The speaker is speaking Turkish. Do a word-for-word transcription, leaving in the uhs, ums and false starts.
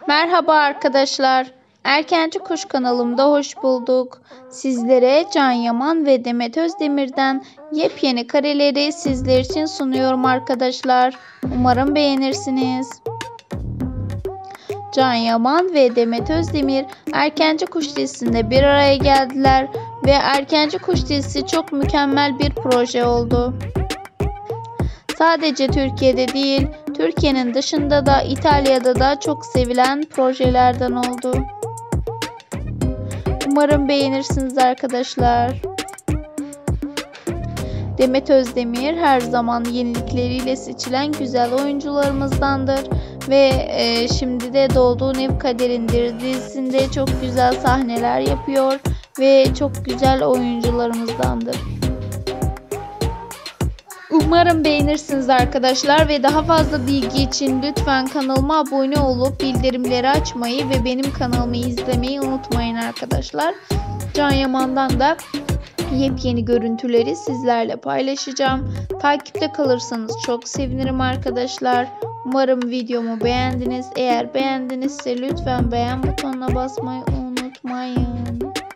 Merhaba arkadaşlar. Erkenci Kuş kanalımda hoş bulduk. Sizlere Can Yaman ve Demet Özdemir'den yepyeni kareleri sizler için sunuyorum arkadaşlar. Umarım beğenirsiniz. Can Yaman ve Demet Özdemir Erkenci Kuş dizisinde bir araya geldiler ve Erkenci Kuş dizisi çok mükemmel bir proje oldu. Sadece Türkiye'de değil, Türkiye'nin dışında da İtalya'da da çok sevilen projelerden oldu. Umarım beğenirsiniz arkadaşlar. Demet Özdemir her zaman yenilikleriyle seçilen güzel oyuncularımızdandır ve e, şimdi de Doğduğun Ev Kaderindir dizisinde çok güzel sahneler yapıyor ve çok güzel oyuncularımızdandır. Umarım beğenirsiniz arkadaşlar ve daha fazla bilgi için lütfen kanalıma abone olup bildirimleri açmayı ve benim kanalımı izlemeyi unutmayın arkadaşlar. Can Yaman'dan da yepyeni görüntüleri sizlerle paylaşacağım. Takipte kalırsanız çok sevinirim arkadaşlar. Umarım videomu beğendiniz. Eğer beğendinizse lütfen beğen butonuna basmayı unutmayın.